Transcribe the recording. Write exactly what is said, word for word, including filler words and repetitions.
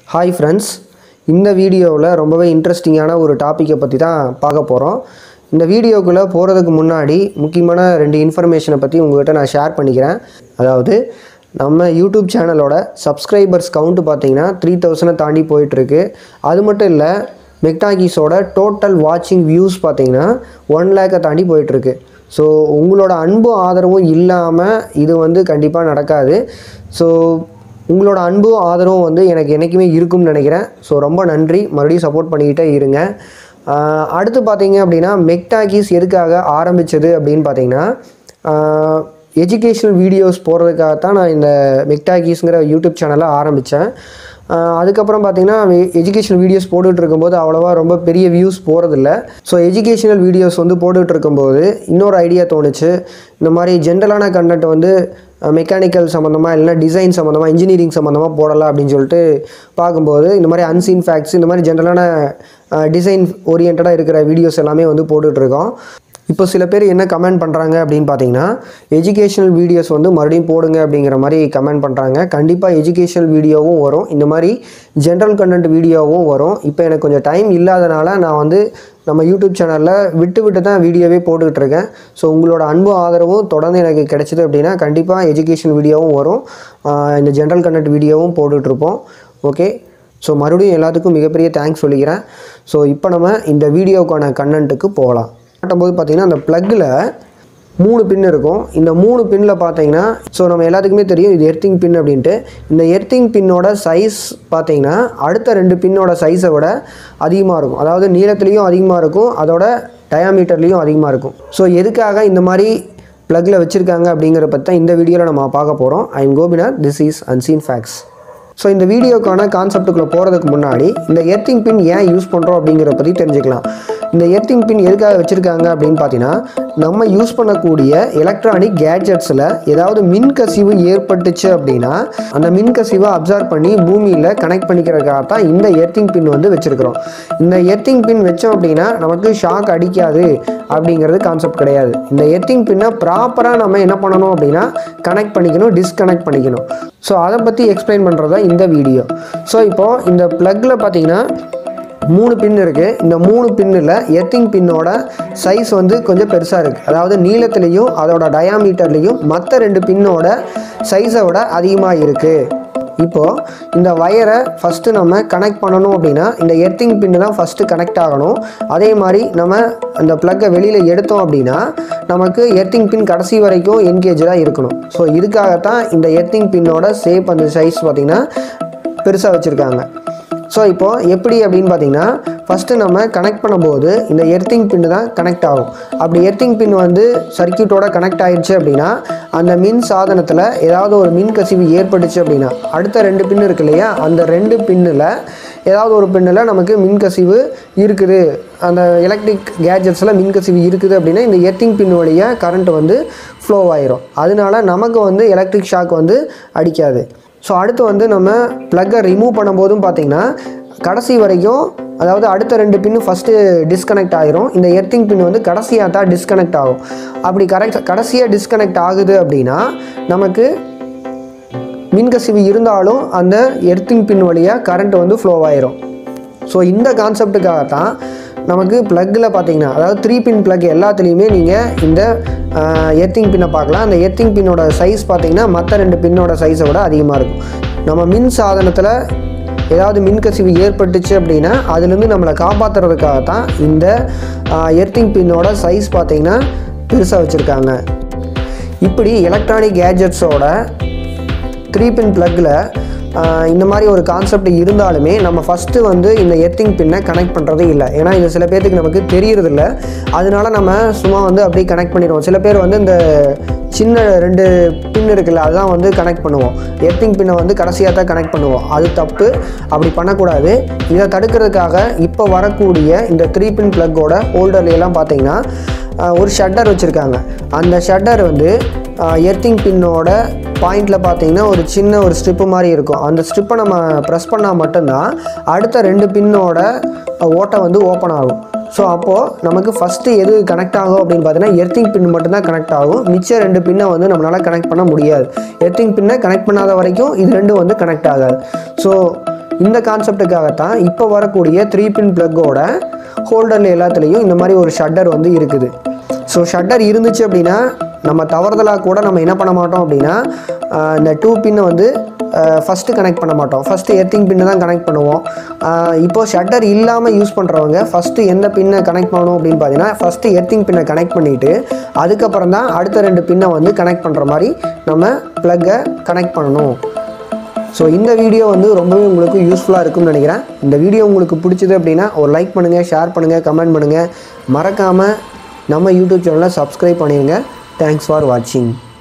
Hi friends, இந்த வீடியோவில் ரொம்பவே இன்ட்ரெஸ்டிங்கான ஒரு டாப்பிக்கை பற்றி தான் பார்க்க போகிறோம். இந்த வீடியோக்குள்ளே போகிறதுக்கு முன்னாடி முக்கியமான ரெண்டு இன்ஃபர்மேஷனை பற்றி உங்கள்கிட்ட நான் ஷேர் பண்ணிக்கிறேன். அதாவது நம்ம யூடியூப் சேனலோட சப்ஸ்கிரைபர்ஸ் கவுண்ட்டு பார்த்தீங்கன்னா த்ரீ தௌசண்டை தாண்டி போயிட்டுருக்கு. அது மட்டும் இல்லை, மெக்டாகீஸோட டோட்டல் வாட்சிங் வியூஸ் பார்த்தீங்கன்னா ஒன் லேக்கை தாண்டி போயிட்டுருக்கு. ஸோ உங்களோட அன்பும் ஆதரவும் இல்லாமல் இது வந்து கண்டிப்பாக நடக்காது. ஸோ உங்களோட அன்பும் ஆதரவும் வந்து எனக்கு என்றைக்குமே இருக்கும்னு நினைக்கிறேன். ஸோ ரொம்ப நன்றி, மறுபடியும் சப்போர்ட் பண்ணிக்கிட்டே இருங்க. அடுத்து பார்த்தீங்க அப்படின்னா, மெக்டாகீஸ் எதுக்காக ஆரம்பித்தது அப்படின்னு பார்த்தீங்கன்னா, எஜுகேஷ்னல் வீடியோஸ் போடுறதுக்காகத்தான் நான் இந்த மெக்டாகீஸுங்கிற யூடியூப் சேனலை ஆரம்பித்தேன். அதுக்கப்புறம் பார்த்திங்கன்னா, எஜுகேஷனல் வீடியோஸ் போட்டுகிட்டு இருக்கும்போது அவ்வளோவா ரொம்ப பெரிய வியூஸ் போகிறதில்ல. ஸோ எஜுகேஷனல் வீடியோஸ் வந்து போட்டுகிட்டு இருக்கும்போது இன்னொரு ஐடியா தோணுச்சு. இந்த மாதிரி ஜென்ரலான கண்டென்ட் வந்து மெக்கானிக்கல் சம்மந்தமாக இல்லைனா டிசைன் சம்மந்தமாக இன்ஜினியரிங் சம்மந்தமாக போடலாம் அப்படின்னு சொல்லிட்டு பார்க்கும்போது, இந்த மாதிரி அன்சீன் ஃபேக்ட்ஸ், இந்த மாதிரி ஜென்ரலான டிசைன் ஓரியன்டாக இருக்கிற வீடியோஸ் எல்லாமே வந்து போட்டுட்ருக்கோம். இப்போ சில பேர் என்ன கமெண்ட் பண்ணுறாங்க அப்படின்னு பார்த்தீங்கன்னா, எஜுகேஷனல் வீடியோஸ் வந்து மறுபடியும் போடுங்க அப்படிங்கிற மாதிரி கமெண்ட் பண்ணுறாங்க. கண்டிப்பாக எஜுகேஷனல் வீடியோவும் வரும், இந்த மாதிரி ஜென்ரல் கண்டென்ட் வீடியோவும் வரும். இப்போ எனக்கு கொஞ்சம் டைம் இல்லாதனால நான் வந்து நம்ம யூடியூப் சேனலில் விட்டு விட்டு தான் வீடியோவே போட்டுக்கிட்டு இருக்கேன். ஸோ உங்களோட அன்பு ஆதரவும் தொடர்ந்து எனக்கு கிடைச்சிது அப்படின்னா கண்டிப்பாக எஜுகேஷன் வீடியோவும் வரும், இந்த ஜென்ரல் கண்டென்ட் வீடியோவும் போட்டுட்ருப்போம். ஓகே, ஸோ மறுபடியும் எல்லாத்துக்கும் மிகப்பெரிய தேங்க்ஸ் சொல்லிக்கிறேன். ஸோ இப்போ நம்ம இந்த வீடியோக்கான கண்டென்ட்டுக்கு போகலாம். காட்டும்போது பார்த்திங்கன்னா, அந்த ப்ளக்கில் மூணு பின் இருக்கும். இந்த மூணு பின்னில் பார்த்தீங்கன்னா, ஸோ நம்ம எல்லாத்துக்குமே தெரியும் இது எர்த்திங் பின் அப்படின்ட்டு. இந்த எர்த்திங் பின்னோட சைஸ் பார்த்தீங்கன்னா அடுத்த ரெண்டு பின்னோட சைஸை விட அதிகமாக இருக்கும். அதாவது நீளத்துலேயும் அதிகமாக இருக்கும், அதோட டயாமீட்டர்லேயும் அதிகமாக இருக்கும். ஸோ எதுக்காக இந்த மாதிரி ப்ளக்கில் வச்சுருக்காங்க அப்படிங்கிற பற்றி தான் இந்த வீடியோவில் நம்ம பார்க்க போகிறோம். I am Gopinath, this is unseen facts. So இந்த வீடியோக்கான கான்செப்டுக்குள்ளே போகிறதுக்கு முன்னாடி இந்த எர்த்திங் பின் ஏன் யூஸ் பண்ணுறோம் அப்படிங்கிறத பற்றி தெரிஞ்சுக்கலாம். இந்த எர்த்திங் பின் எதுக்காக வச்சுருக்காங்க அப்படின்னு பார்த்தீங்கன்னா, நம்ம யூஸ் பண்ணக்கூடிய எலக்ட்ரானிக் கேட்ஜெட்ஸில் ஏதாவது மின்கசிவு ஏற்பட்டுச்சு அப்படின்னா அந்த மின்கசிவை அப்சர்வ் பண்ணி பூமியில் கனெக்ட் பண்ணிக்கிறதுக்காக தான் இந்த எர்த்திங் பின் வந்து வச்சுருக்கிறோம். இந்த எர்த்திங் பின் வச்சோம் அப்படின்னா நமக்கு ஷாக் அடிக்காது அப்படிங்கிறது கான்செப்ட் கிடையாது. இந்த எர்த்திங் பின்னை ப்ராப்பராக நம்ம என்ன பண்ணணும் அப்படின்னா கனெக்ட் பண்ணிக்கணும், டிஸ்கனெக்ட் பண்ணிக்கணும். ஸோ அதை பற்றி எக்ஸ்பிளைன் பண்ணுறது தான் இந்த வீடியோ. ஸோ இப்போது இந்த ப்ளக்கில் பார்த்தீங்கன்னா மூணு பின் இருக்குது. இந்த மூணு பின்னில் எர்த்திங் பின்னோட சைஸ் வந்து கொஞ்சம் பெருசாக இருக்குது. அதாவது நீளத்துலேயும் அதோட டயாமீட்டர்லேயும் மற்ற ரெண்டு பின்னோட சைஸை விட அதிகமாக இருக்குது. இப்போது இந்த வயரை ஃபஸ்ட்டு நம்ம கனெக்ட் பண்ணணும் அப்படின்னா இந்த எர்த்திங் பின்னு தான் ஃபஸ்ட்டு கனெக்ட் ஆகணும். அதே மாதிரி நம்ம அந்த ப்ளக்கை வெளியில் எடுத்தோம் அப்படின்னா நமக்கு எர்த்திங் பின் கடைசி வரைக்கும் என்கேஜாக இருக்கணும். ஸோ இதுக்காகத்தான் இந்த எர்த்திங் பின்னோட ஷேப் அந்த சைஸ் பார்த்திங்கன்னா பெருசாக வச்சுருக்காங்க. ஸோ இப்போது எப்படி அப்படின்னு பார்த்தீங்கன்னா, ஃபஸ்ட்டு நம்ம கனெக்ட் பண்ணும்போது இந்த எர்த்திங் பின்னு தான் கனெக்ட் ஆகும். அப்படி எர்த்திங் பின் வந்து சர்க்கியூட்டோட கனெக்ட் ஆகிடுச்சு அப்படின்னா அந்த மின் சாதனத்தில் ஏதாவது ஒரு மின் கசிவு ஏற்பட்டுச்சு அப்படின்னா அடுத்த ரெண்டு பின்னு இருக்கு இல்லையா, அந்த ரெண்டு பின்னில் ஏதாவது ஒரு பின்னில் நமக்கு மின்கசிவு இருக்குது, அந்த எலக்ட்ரிக் கேட்ஜெட்ஸில் மின்கசிவு இருக்குது அப்படின்னா இந்த எர்த்திங் பின் வழியாக கரண்ட் வந்து ஃப்ளோ ஆயிரும். அதனால நமக்கு வந்து எலக்ட்ரிக் ஷாக் வந்து அடிக்காது. ஸோ அடுத்து வந்து நம்ம ப்ளக்கை ரிமூவ் பண்ணும்போதும் பார்த்திங்கன்னா கடைசி வரைக்கும், அதாவது அடுத்த ரெண்டு பின்னு ஃபஸ்ட்டு டிஸ்கனெக்ட் ஆகிரும், இந்த எர்த்திங் பின் வந்து கடைசியாக தான் டிஸ்கனெக்ட் ஆகும். அப்படி கரெக்ட் கடைசியாக டிஸ்கனெக்ட் ஆகுது அப்படின்னா நமக்கு மின்கசிவு இருந்தாலும் அந்த எர்த்திங் பின் வழியாக கரண்ட் வந்து ஃப்ளோ ஆயிரும். ஸோ இந்த கான்செப்டுக்காகத்தான் நமக்கு ப்ளக்கில் பார்த்திங்கன்னா, அதாவது த்ரீ பின் ப்ளக் எல்லாத்துலேயுமே நீங்கள் இந்த எர்த்திங் பின்னை பார்க்கலாம். அந்த எர்த்திங் பின்னோட சைஸ் பார்த்திங்கன்னா மற்ற ரெண்டு பின்னோட சைஸை விட அதிகமாக இருக்கும். நம்ம மின் சாதனத்தில் ஏதாவது மின்கசிவு ஏற்பட்டுச்சு அப்படின்னா அதுலேருந்து நம்மளை காப்பாற்றுறதுக்காக தான் இந்த எர்த்திங் பின்னோட சைஸ் பார்த்திங்கன்னா பெருசாக வச்சுருக்காங்க. இப்படி எலக்ட்ரானிக் கேட்ஜெட்ஸோட த்ரீ பின் ப்ளக்கில் இந்த மாதிரி ஒரு கான்செப்ட் இருந்தாலுமே நம்ம ஃபஸ்ட்டு வந்து இந்த எர்த்திங் பின்னை கனெக்ட் பண்ணுறதே இல்லை. ஏன்னா இது சில பேர்த்துக்கு நமக்கு தெரியறதில்ல, அதனால நம்ம சும்மா வந்து அப்படியே கனெக்ட் பண்ணிடுவோம். சில பேர் வந்து இந்த சின்ன ரெண்டு பின் இருக்குல்ல அதுதான் வந்து கனெக்ட் பண்ணுவோம், எர்த்திங் பின்னை வந்து கடைசியாக தான் கனெக்ட் பண்ணுவோம். அது தப்பு, அப்படி பண்ணக்கூடாது. இதை தடுக்கிறதுக்காக இப்போ வரக்கூடிய இந்த த்ரீ பின் ப்ளக்கோட ஹோல்டர்லாம் பார்த்திங்கன்னா ஒரு ஷட்டர் வச்சுருக்காங்க. அந்த ஷட்டர் வந்து எர்த்திங் பின்னோட பாயிண்டில் பார்த்தீங்கன்னா ஒரு சின்ன ஒரு ஸ்ட்ரிப்பு மாதிரி இருக்கும். அந்த ஸ்ட்ரிப்பை நம்ம ப்ரெஸ் பண்ணால் மட்டும்தான் அடுத்த ரெண்டு பின்னோட ஓட்டை வந்து ஓப்பன் ஆகும். ஸோ அப்போது நமக்கு ஃபஸ்ட்டு எது கனெக்ட் ஆகும் அப்படின்னு பார்த்தீங்கன்னா எர்த்திங் பின் மட்டும்தான் கனெக்ட் ஆகும். மிச்சம் ரெண்டு பின்னை வந்து நம்மளால் கனெக்ட் பண்ண முடியாது. எர்த்திங் பின்னை கனெக்ட் பண்ணாத வரைக்கும் இது ரெண்டும் வந்து கனெக்ட் ஆகாது. ஸோ இந்த கான்செப்டுக்காகத்தான் இப்போ வரக்கூடிய த்ரீ பின் ப்ளக்கோட ஹோல்டரில் எல்லாத்துலேயும் இந்த மாதிரி ஒரு ஷட்டர் வந்து இருக்குது. ஸோ ஷட்டர் இருந்துச்சு அப்படின்னா நம்ம தவறுதலாக கூட நம்ம என்ன பண்ண மாட்டோம் அப்படின்னா இந்த டூ பின்னை வந்து ஃபஸ்ட்டு கனெக்ட் பண்ண மாட்டோம். ஃபஸ்ட்டு எர்த்திங் பின்னு தான் கனெக்ட் பண்ணுவோம். இப்போது ஷட்டர் இல்லாமல் யூஸ் பண்ணுறவங்க ஃபஸ்ட்டு எந்த பின்னை கனெக்ட் பண்ணணும் அப்படின்னு பார்த்தீங்கன்னா ஃபஸ்ட்டு எர்த்திங் பின்னை கனெக்ட் பண்ணிவிட்டு அதுக்கப்புறம் தான் அடுத்த ரெண்டு பின்னை வந்து கனெக்ட் பண்ணுற மாதிரி நம்ம ப்ளக்கை கனெக்ட் பண்ணணும். ஸோ இந்த வீடியோ வந்து ரொம்பவே உங்களுக்கு யூஸ்ஃபுல்லாக இருக்கும்னு நினைக்கிறேன். இந்த வீடியோ உங்களுக்கு பிடிச்சது அப்படின்னா ஒரு லைக் பண்ணுங்கள், ஷேர் பண்ணுங்கள், கமெண்ட் பண்ணுங்கள். மறக்காமல் நம்ம யூடியூப் சேனலை சப்ஸ்கிரைப் பண்ணிடுங்க. தேங்க்ஸ் ஃபார் வாட்சிங்.